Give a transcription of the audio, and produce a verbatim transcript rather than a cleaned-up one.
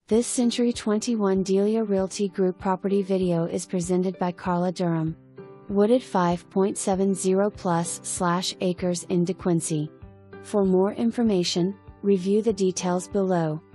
This Century twenty-one Delia Realty Group property video is presented by Charla Durham. Wooded five point seven zero plus slash acres in DeQuincy. For more information, review the details below.